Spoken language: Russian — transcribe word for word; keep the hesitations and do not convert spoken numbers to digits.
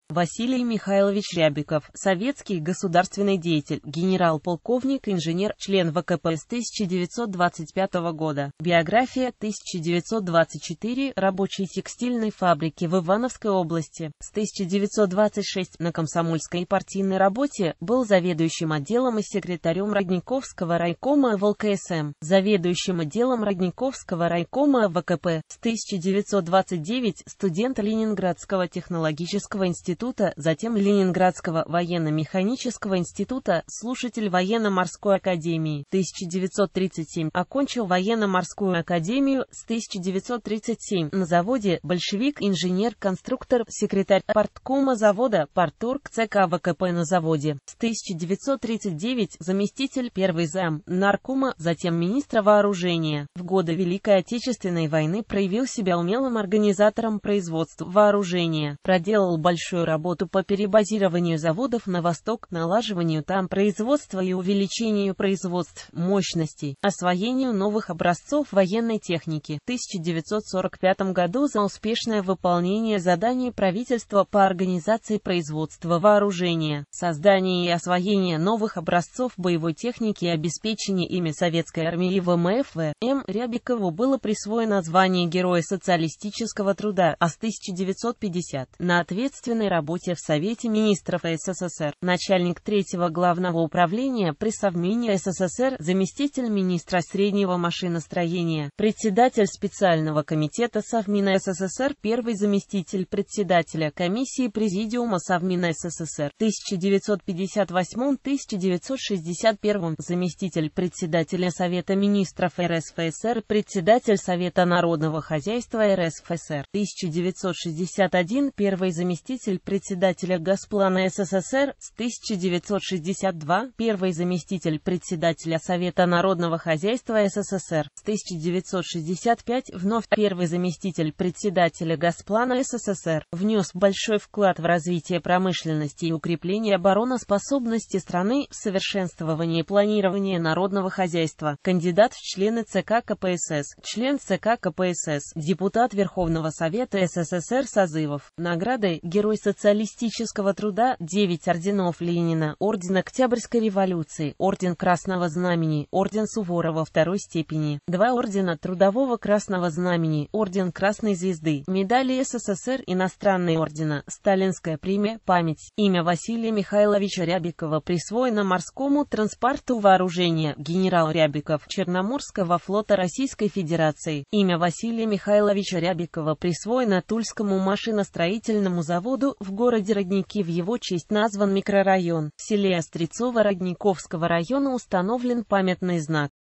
Василий Михайлович Рябиков, советский государственный деятель, генерал-полковник, инженер, член вэ ка пэ с тысяча девятьсот двадцать пятого года. Биография: тысяча девятьсот двадцать четыре, рабочий текстильной фабрики в Ивановской области. С тысяча девятьсот двадцать шестого на комсомольской и партийной работе, был заведующим отделом и секретарем Родниковского райкома вэ эл ка эс эм, заведующим отделом Родниковского райкома вэ ка пэ. С тысяча девятьсот двадцать девятого студент Ленинградского технологического института, затем Ленинградского военно-механического института, слушатель военно-морской академии. тысяча девятьсот тридцать седьмой окончил военно-морскую академию. С тысяча девятьсот тридцать седьмого на заводе большевик, инженер-конструктор, секретарь парткома завода, парторг ЦК вэ ка пэ на заводе. С тысяча девятьсот тридцать девятого заместитель первый зам наркома, затем министра вооружения. В годы Великой Отечественной войны проявил себя умелым организатором производства вооружения, проделал большую работу по перебазированию заводов на восток, налаживанию там производства и увеличению производств мощностей, освоению новых образцов военной техники. В тысяча девятьсот сорок пятом году за успешное выполнение заданий правительства по организации производства вооружения, создание и освоение новых образцов боевой техники и обеспечение ими советской армии и вэ эм эф вэ эм Рябикову было присвоено звание Героя социалистического труда, а с тысяча девятьсот пятидесятого на ответственной работе в Совете министров эс эс эс эр, начальник третьего главного управления при Совмине эс эс эс эр, заместитель министра среднего машиностроения, председатель специального комитета Совмина эс эс эс эр, первый заместитель председателя комиссии Президиума Совмина эс эс эс эр, тысяча девятьсот пятьдесят восьмой — тысяча девятьсот шестьдесят первый, заместитель председателя Совета министров эр эс эф эс эр, председатель Совета народного хозяйства эр эс эф эс эр, тысяча девятьсот шестьдесят первый, первый заместитель председателя Госплана эс эс эс эр, с тысяча девятьсот шестьдесят второй, первый заместитель председателя Совета народного хозяйства эс эс эс эр, с тысяча девятьсот шестьдесят пятого, вновь первый заместитель председателя Госплана эс эс эс эр, внес большой вклад в развитие промышленности и укрепление обороноспособности страны, в совершенствование планирования народного хозяйства, кандидат в члены ЦК ка пэ эс эс, член ЦК ка пэ эс эс, депутат Верховного Совета эс эс эс эр созывов. Награды: Герой социалистического труда, девять орденов Ленина, Орден Октябрьской революции, Орден Красного Знамени, Орден Суворова второй степени, два ордена Трудового Красного Знамени, Орден Красной Звезды, медали эс эс эс эр, иностранные ордена, Сталинская премия «Память». Имя Василия Михайловича Рябикова присвоено морскому транспорту вооружения «Генерал Рябиков» Черноморского флота Российской Федерации. Имя Василия Михайловича Рябикова присвоено Тульскому машиностроительному заводу в городе Родники, в его честь назван микрорайон. В селе Острецово Родниковского района установлен памятный знак.